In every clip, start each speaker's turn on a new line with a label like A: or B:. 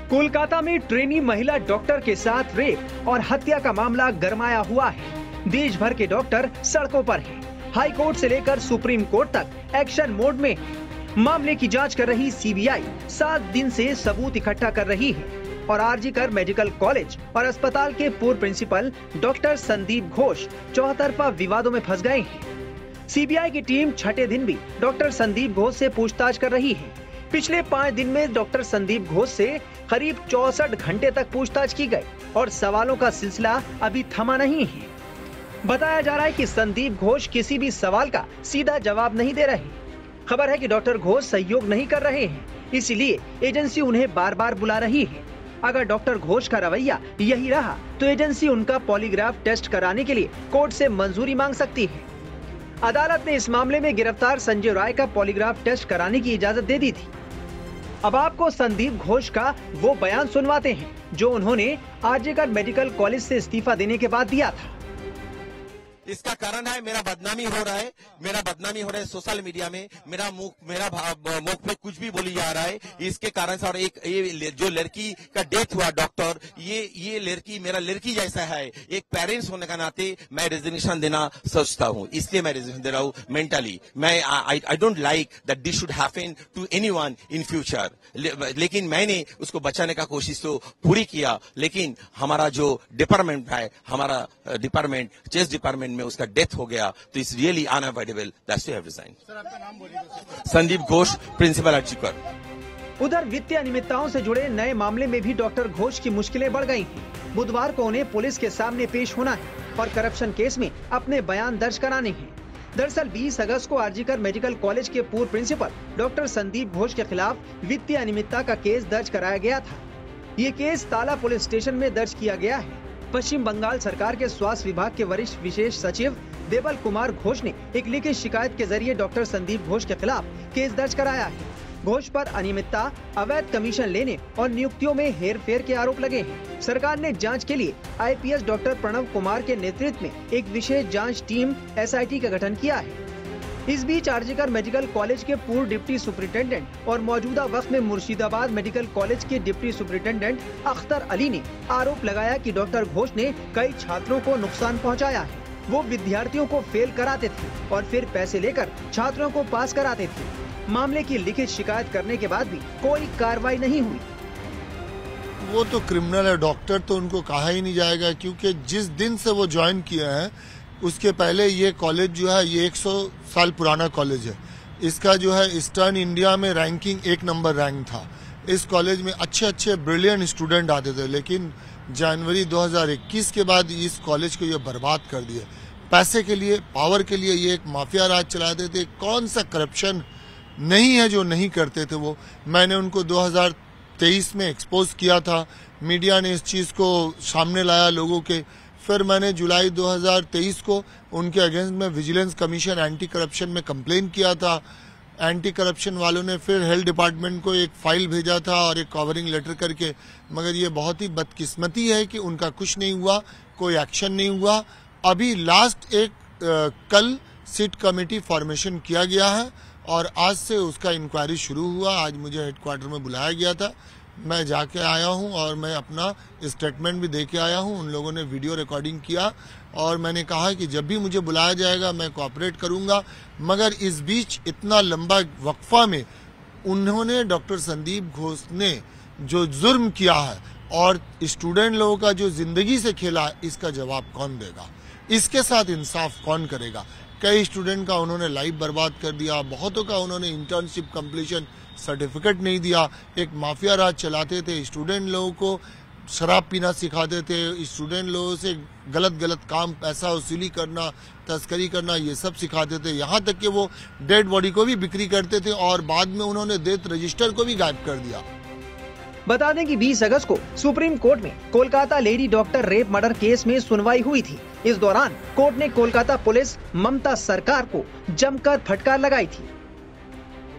A: कोलकाता में ट्रेनी महिला डॉक्टर के साथ रेप और हत्या का मामला गरमाया हुआ है। देश भर के डॉक्टर सड़कों पर हैं। हाई कोर्ट से लेकर सुप्रीम कोर्ट तक एक्शन मोड में है। मामले की जांच कर रही सीबीआई 7 दिन से सबूत इकट्ठा कर रही है और आरजीकर मेडिकल कॉलेज और अस्पताल के पूर्व प्रिंसिपल डॉक्टर संदीप घोष चौतरफा विवादों में फंस गए हैं। सीबीआई की टीम छठे दिन भी डॉक्टर संदीप घोष से पूछताछ कर रही है। पिछले 5 दिन में डॉक्टर संदीप घोष से करीब 64 घंटे तक पूछताछ की गई और सवालों का सिलसिला अभी थमा नहीं है। बताया जा रहा है कि संदीप घोष किसी भी सवाल का सीधा जवाब नहीं दे रहे। खबर है कि डॉक्टर घोष सहयोग नहीं कर रहे हैं, इसीलिए एजेंसी उन्हें बार बार बुला रही है। अगर डॉक्टर घोष का रवैया यही रहा तो एजेंसी उनका पॉलीग्राफ टेस्ट कराने के लिए कोर्ट से मंजूरी मांग सकती है। अदालत ने इस मामले में गिरफ्तार संजय राय का पॉलीग्राफ टेस्ट कराने की इजाजत दे दी थी। अब आपको संदीप घोष का वो बयान सुनवाते हैं जो उन्होंने आरजीकर मेडिकल कॉलेज से इस्तीफा देने के बाद दिया था।
B: इसका कारण है मेरा बदनामी हो रहा है सोशल मीडिया में। मेरा मुख पे कुछ भी बोली जा रहा है, इसके कारण से। और एक ये जो लड़की का डेथ हुआ डॉक्टर, ये लड़की मेरा लड़की जैसा है। एक पेरेंट्स होने का नाते मैं रेजिग्नेशन देना सोचता हूँ, इसलिए मैं रेजिग्नेशन दे रहा हूँ। मेंटली मैं I don't like that this should happen to anyone in future. लेकिन मैंने उसको बचाने का कोशिश तो पूरी किया, लेकिन हमारा जो डिपार्टमेंट है, हमारा डिपार्टमेंट चेस्ट डिपार्टमेंट में उसका डेथ हो गया, तो it's really unavoidable. That's why I have resign. Sir, आपका नाम बोलिए। संदीप घोष, प्रिंसिपल आरजीकर।
A: उधर वित्तीय अनियमितताओं से जुड़े नए मामले में भी डॉक्टर घोष की मुश्किलें बढ़ गई हैं। बुधवार को उन्हें पुलिस के सामने पेश होना है और करप्शन केस में अपने बयान दर्ज कराने हैं। दरअसल 20 अगस्त को आरजीकर मेडिकल कॉलेज के पूर्व प्रिंसिपल डॉक्टर संदीप घोष के खिलाफ वित्तीय अनियमितता का केस दर्ज कराया गया था। ये केस ताला पुलिस स्टेशन में दर्ज किया गया है। पश्चिम बंगाल सरकार के स्वास्थ्य विभाग के वरिष्ठ विशेष सचिव देवल कुमार घोष ने एक लिखित शिकायत के जरिए डॉक्टर संदीप घोष के खिलाफ केस दर्ज कराया है। घोष पर अनियमितता, अवैध कमीशन लेने और नियुक्तियों में हेरफेर के आरोप लगे हैं। सरकार ने जांच के लिए आईपीएस डॉक्टर प्रणव कुमार के नेतृत्व में एक विशेष जांच टीम एसआईटी का गठन किया है। इस बीच आरजीकर मेडिकल कॉलेज के पूर्व डिप्टी सुपरिटेंडेंट और मौजूदा वक्त में मुर्शिदाबाद मेडिकल कॉलेज के डिप्टी सुपरिटेंडेंट अख्तर अली ने आरोप लगाया कि डॉक्टर घोष ने कई छात्रों को नुकसान पहुंचाया है। वो विद्यार्थियों को फेल कराते थे और फिर पैसे लेकर छात्रों को पास कराते थे। मामले की लिखित शिकायत करने के बाद भी कोई कार्रवाई नहीं हुई।
C: वो तो क्रिमिनल है, डॉक्टर तो उनको कहा ही नहीं जाएगा, क्योंकि जिस दिन से वो ज्वाइन किए हैं उसके पहले ये कॉलेज जो है ये 100 साल पुराना कॉलेज है। इसका जो है ईस्टर्न इंडिया में रैंकिंग 1 नंबर रैंक था। इस कॉलेज में अच्छे ब्रिलियंट स्टूडेंट आते थे, लेकिन जनवरी 2021 के बाद इस कॉलेज को ये बर्बाद कर दिया। पैसे के लिए, पावर के लिए ये एक माफिया राज चलाते थे। कौन सा करप्शन नहीं है जो नहीं करते थे वो। मैंने उनको 2023 में एक्सपोज किया था, मीडिया ने इस चीज़ को सामने लाया लोगों के। फिर मैंने जुलाई 2023 को उनके अगेंस्ट में विजिलेंस कमीशन एंटी करप्शन में कंप्लेन किया था। एंटी करप्शन वालों ने फिर हेल्थ डिपार्टमेंट को एक फाइल भेजा था और एक कवरिंग लेटर करके, मगर ये बहुत ही बदकिस्मती है कि उनका कुछ नहीं हुआ, कोई एक्शन नहीं हुआ। अभी लास्ट कल सिट कमेटी फॉर्मेशन किया गया है और आज से उसका इंक्वायरी शुरू हुआ। आज मुझे हेडक्वार्टर में बुलाया गया था, मैं जाके आया हूं और मैं अपना स्टेटमेंट भी दे के आया हूं। उन लोगों ने वीडियो रिकॉर्डिंग किया और मैंने कहा कि जब भी मुझे बुलाया जाएगा मैं कोऑपरेट करूंगा। मगर इस बीच इतना लंबा वक्फा में उन्होंने डॉक्टर संदीप घोष ने जो जुर्म किया है और स्टूडेंट लोगों का जो जिंदगी से खेला, इसका जवाब कौन देगा? इसके साथ इंसाफ कौन करेगा? कई स्टूडेंट का उन्होंने लाइफ बर्बाद कर दिया, बहुतों का उन्होंने इंटर्नशिप कंप्लीशन सर्टिफिकेट नहीं दिया। एक माफिया राज चलाते थे, स्टूडेंट लोगों को शराब पीना सिखाते थे, स्टूडेंट लोगों से गलत काम, पैसा वसूली करना, तस्करी करना, ये सब सिखाते थे। यहाँ तक कि वो डेड बॉडी को भी बिक्री करते थे और बाद में उन्होंने डेथ रजिस्टर को भी गायब कर दिया।
A: बता दें कि 20 अगस्त को सुप्रीम कोर्ट में Kolkata lady doctor rape murder case में सुनवाई हुई थी। इस दौरान कोर्ट ने कोलकाता पुलिस, ममता सरकार को जमकर फटकार लगाई थी।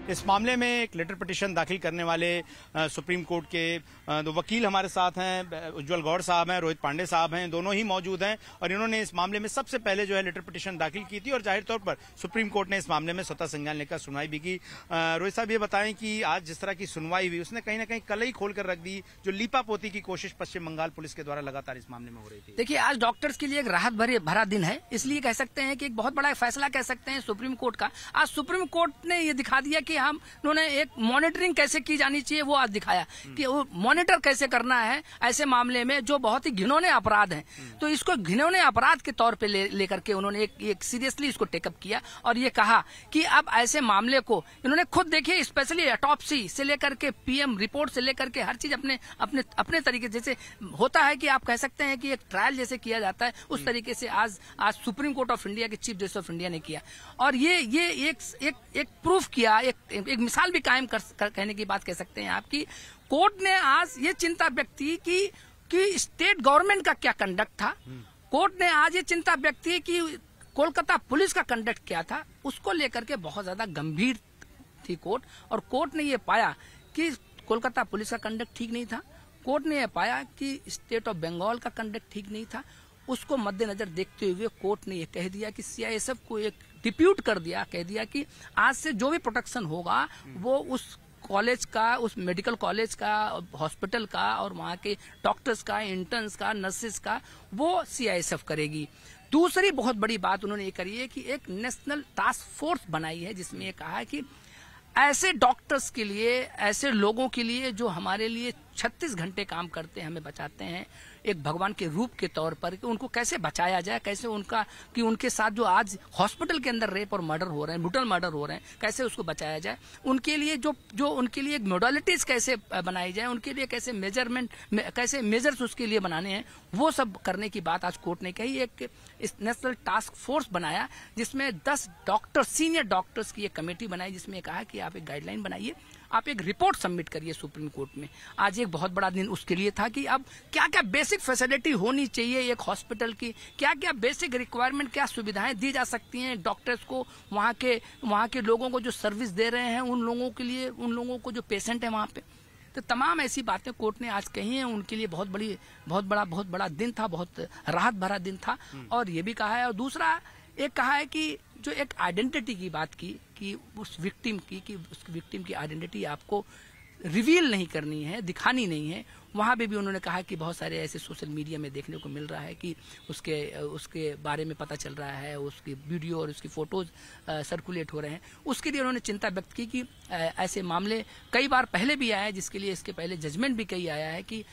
D: इस मामले में एक लेटर पिटीशन दाखिल करने वाले सुप्रीम कोर्ट के दो वकील हमारे साथ हैं, उज्जवल गौड़ साहब हैं, रोहित पांडे साहब हैं, दोनों ही मौजूद हैं और इन्होंने इस मामले में सबसे पहले जो है लेटर पिटीशन दाखिल की थी और जाहिर तौर पर सुप्रीम कोर्ट ने इस मामले में स्वतः संज्ञान लेकर सुनवाई भी की। रोहित साहब ये बताएं कि आज जिस तरह की सुनवाई हुई उसने कहीं ना कहीं कलई खोल कर रख दी जो लीपापोती की कोशिश पश्चिम बंगाल पुलिस के द्वारा लगातार इस मामले में हो रही थी।
E: देखिए, आज डॉक्टर्स के लिए एक राहत भरा दिन है, इसलिए कह सकते हैं कि एक बहुत बड़ा फैसला कह सकते हैं सुप्रीम कोर्ट का। आज सुप्रीम कोर्ट ने ये दिखा दिया कि हम उन्होंने एक मॉनिटरिंग कैसे की जानी चाहिए वो आज दिखाया कि वो मॉनिटर कैसे करना है ऐसे मामले में जो बहुत ही घिनौने अपराध हैं। तो इसको घिनौने अपराध के तौर पे लेकर के उन्होंने एक सीरियसली इसको टेकअप किया और ये कहा कि अब ऐसे मामले को इन्होंने खुद देखिए, स्पेशली ऑटोप्सी से लेकर के पीएम रिपोर्ट से लेकर के हर चीज अपने तरीके जैसे होता है कि आप कह सकते हैं कि एक ट्रायल जैसे किया जाता है उस तरीके से आज सुप्रीम कोर्ट ऑफ इंडिया के चीफ जस्टिस ऑफ इंडिया ने किया और ये एक प्रूफ किया, एक मिसाल भी कायम कहने की बात कह सकते हैं आपकी। कोर्ट ने आज ये चिंता व्यक्त की कि स्टेट गवर्नमेंट का क्या कंडक्ट था। कोर्ट ने आज ये चिंता व्यक्त की कि कोलकाता पुलिस का कंडक्ट क्या था, उसको लेकर के बहुत ज्यादा गंभीर थी कोर्ट। और कोर्ट ने ये पाया कि कोलकाता पुलिस का कंडक्ट ठीक नहीं था। कोर्ट ने यह पाया कि स्टेट ऑफ बंगाल का कंडक्ट ठीक नहीं था। उसको मद्देनजर देखते हुए कोर्ट ने यह कह दिया कि सीआईएसएफ को एक डिप्यूट कर दिया, कह दिया कि आज से जो भी प्रोटेक्शन होगा वो उस कॉलेज का, उस मेडिकल कॉलेज का, हॉस्पिटल का और वहाँ के डॉक्टर्स का, इंटर्न्स का, नर्सेस का, वो सीआईएसएफ करेगी। दूसरी बहुत बड़ी बात उन्होंने ये करी है कि एक नेशनल टास्क फोर्स बनाई है जिसमें ये कहा है कि ऐसे डॉक्टर्स के लिए, ऐसे लोगों के लिए जो हमारे लिए 36 घंटे काम करते हैं, हमें बचाते हैं एक भगवान के रूप के तौर पर, कि उनको कैसे बचाया जाए, कैसे उनके साथ जो आज हॉस्पिटल के अंदर रेप और मर्डर हो रहे हैं, ब्रूटल मर्डर हो रहे हैं, कैसे उसको बचाया जाए, उनके लिए जो उनके लिए मोडालिटीज कैसे बनाई जाए, उनके लिए कैसे कैसे मेजर्स उसके लिए बनाने हैं, वो सब करने की बात आज कोर्ट ने कही। एक नेशनल टास्क फोर्स बनाया जिसमें 10 डॉक्टर्स, सीनियर डॉक्टर्स की एक कमेटी बनाई जिसमें कहा कि आप एक गाइडलाइन बनाइए, आप एक रिपोर्ट सबमिट करिए सुप्रीम कोर्ट में। आज एक बहुत बड़ा दिन उसके लिए था कि अब क्या क्या बेसिक फैसिलिटी होनी चाहिए एक हॉस्पिटल की, क्या क्या बेसिक रिक्वायरमेंट, क्या सुविधाएं दी जा सकती हैं डॉक्टर्स को, वहाँ के लोगों को जो सर्विस दे रहे हैं, उन लोगों के लिए, उन लोगों को जो पेशेंट है वहाँ पे। तो तमाम ऐसी बातें कोर्ट ने आज कही हैं। उनके लिए बहुत बड़ा दिन था, बहुत राहत भरा दिन था। और ये भी कहा है, और दूसरा एक कहा है कि जो एक आइडेंटिटी की बात की कि उस विक्टिम की आइडेंटिटी आपको रिवील नहीं करनी है, दिखानी नहीं है। वहाँ पे भी उन्होंने कहा कि बहुत सारे ऐसे सोशल मीडिया में देखने को मिल रहा है कि उसके बारे में पता चल रहा है, उसकी वीडियो और उसकी फोटोज सर्कुलेट हो रहे हैं। उसके लिए उन्होंने चिंता व्यक्त की कि ऐसे मामले कई बार पहले भी आए हैं, जिसके लिए इसके पहले जजमेंट भी कई आया है कि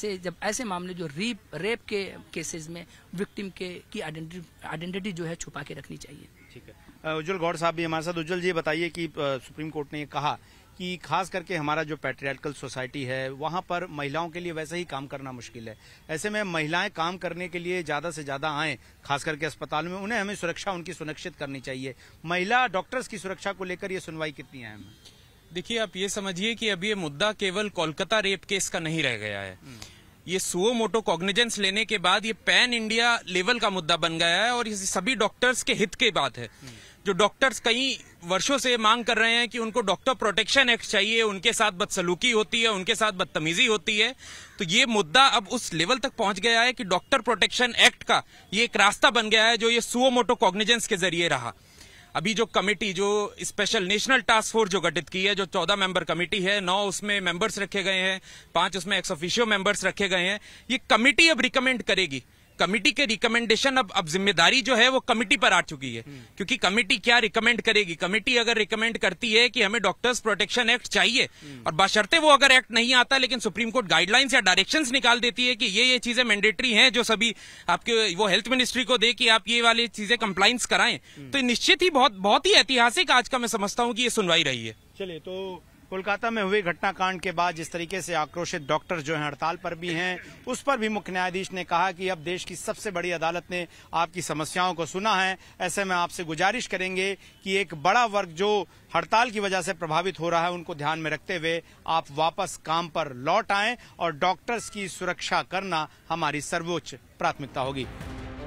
E: ऐसे मामले जो रेप के केसेस में विक्टिम की आइडेंटिटी जो है छुपा के रखनी चाहिए।
D: ठीक है, उज्जवल गौड़ साहब भी हमारे साथ। उज्जवल जी बताइए कि सुप्रीम कोर्ट ने ये कहा कि खास करके हमारा जो पैट्रियार्कल सोसाइटी है वहां पर महिलाओं के लिए वैसे ही काम करना मुश्किल है। ऐसे में महिलाएं काम करने के लिए ज्यादा से ज्यादा आएं, खास करके अस्पताल में, उन्हें हमें सुरक्षा उनकी सुनिश्चित करनी चाहिए। महिला डॉक्टर्स की सुरक्षा को लेकर ये सुनवाई कितनी अहम है?
F: देखिए, आप ये समझिए कि अब ये मुद्दा केवल कोलकाता रेप केस का नहीं रह गया है। ये सुओ मोटो कॉग्निजेंस लेने के बाद ये पैन इंडिया लेवल का मुद्दा बन गया है और ये सभी डॉक्टर्स के हित की बात है। जो डॉक्टर्स कई वर्षों से मांग कर रहे हैं कि उनको डॉक्टर प्रोटेक्शन एक्ट चाहिए, उनके साथ बदसलूकी होती है, उनके साथ बदतमीजी होती है, तो ये मुद्दा अब उस लेवल तक पहुंच गया है कि डॉक्टर प्रोटेक्शन एक्ट का ये एक रास्ता बन गया है जो ये सुओ मोटो कॉग्निजेंस के जरिए रहा। अभी जो कमेटी, जो स्पेशल नेशनल टास्क फोर्स जो गठित की है, जो 14 मेंबर कमेटी है, 9 उसमें मेंबर्स रखे गए हैं, 5 उसमें एक्स ऑफिशियो मेंबर्स रखे गए हैं। ये कमेटी अब रिकमेंड करेगी। कमेटी के रिकमेंडेशन अब जिम्मेदारी जो है वो कमेटी पर आ चुकी है, क्योंकि कमेटी क्या रिकमेंड करेगी। कमेटी अगर रिकमेंड करती है कि हमें डॉक्टर्स प्रोटेक्शन एक्ट चाहिए, और बशर्ते वो अगर एक्ट नहीं आता लेकिन सुप्रीम कोर्ट गाइडलाइंस या डायरेक्शंस निकाल देती है कि ये चीजें मैंडेटरी हैं जो सभी आपके वो हेल्थ मिनिस्ट्री को दे कि आप ये वाली चीजें कंप्लाइंस कराएं, तो निश्चित ही बहुत ही ऐतिहासिक आज का मैं समझता हूं कि ये सुनवाई रही है।
D: चलिए, तो कोलकाता में हुए घटनाकांड के बाद जिस तरीके से आक्रोशित डॉक्टर जो हैं हड़ताल पर भी हैं, उस पर भी मुख्य न्यायाधीश ने कहा कि अब देश की सबसे बड़ी अदालत ने आपकी समस्याओं को सुना है। ऐसे में आपसे गुजारिश करेंगे कि एक बड़ा वर्ग जो हड़ताल की वजह से प्रभावित हो रहा है उनको ध्यान में रखते हुए आप वापस काम पर लौट आएं और डॉक्टर्स की सुरक्षा करना हमारी सर्वोच्च प्राथमिकता होगी।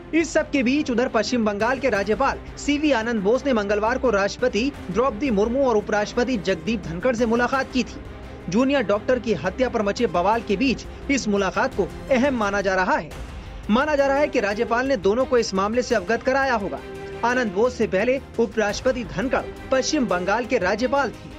A: इस सब के बीच उधर पश्चिम बंगाल के राज्यपाल सीवी आनंद बोस ने मंगलवार को राष्ट्रपति द्रौपदी मुर्मू और उपराष्ट्रपति जगदीप धनखड़ से मुलाकात की थी। जूनियर डॉक्टर की हत्या पर मचे बवाल के बीच इस मुलाकात को अहम माना जा रहा है। माना जा रहा है कि राज्यपाल ने दोनों को इस मामले से अवगत कराया होगा। आनंद बोस से पहले उपराष्ट्रपति धनखड़ पश्चिम बंगाल के राज्यपाल थे।